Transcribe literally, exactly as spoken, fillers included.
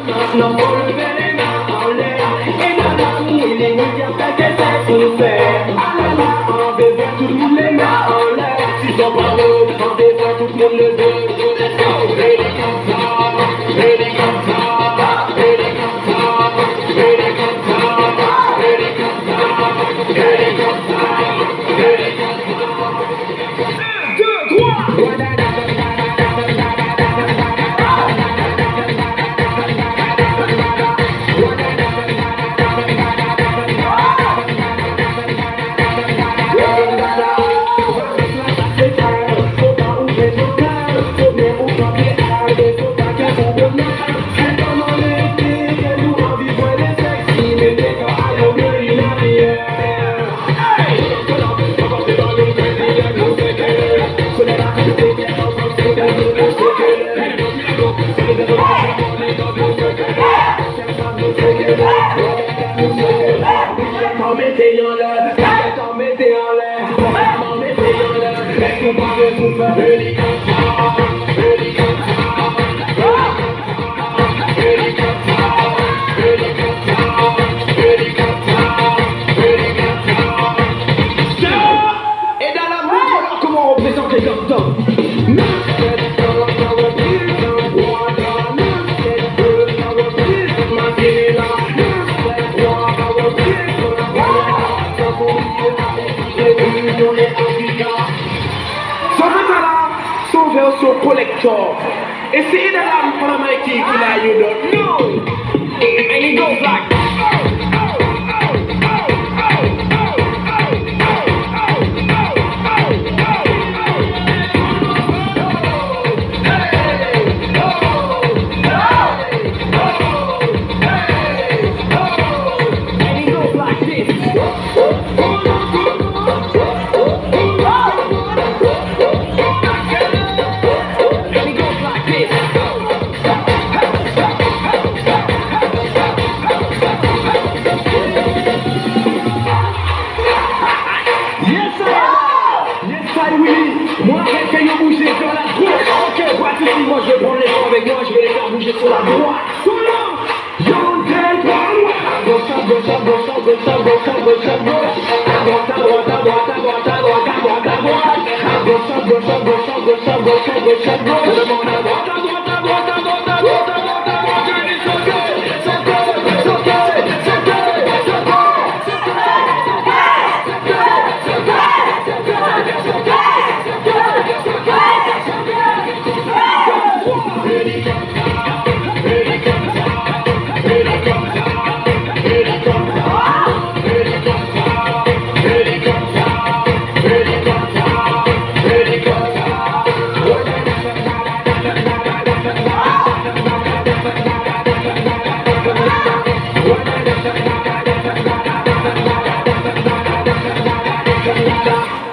Maintenant faut lever les mains en l'air. Et dans l'amour, il est médias que c'est souffert. Ah là là, on veut voir tout le monde les mains en l'air. Si sont pas beaux, on veut voir tout le monde le veut. Let's go, hélicoptère, hélicoptère, hélicoptère, hélicoptère, hélicoptère, hélicoptère, hélicoptère. Un, deux, trois. Mettez en l'air, mettez en l'air, mettez en l'air, est-ce qu'on parle pour faire hélicoptère, hélicoptère, hélicoptère, hélicoptère, hélicoptère, hélicoptère. Et dans la main, alors comment on représente les docteurs? Son version collector. Et c'est dans la pour la Mikey qui l'a you don't know. And it goes like moi, quelqu'un a bougé sur la droite. Ok, voici si moi je vais prendre les gens avec moi, je vais les faire bouger sur la droite. Solo, j'en ai pas. Gauche à gauche à gauche à gauche à gauche à gauche à gauche. À droite à droite à droite à droite à droite à droite à droite. À gauche à gauche à gauche à gauche à gauche à gauche à gauche. Je demande à droite à droite à droite à droite à droite à droite à droite. Je dis sauter, sauter, sauter, sauter, What?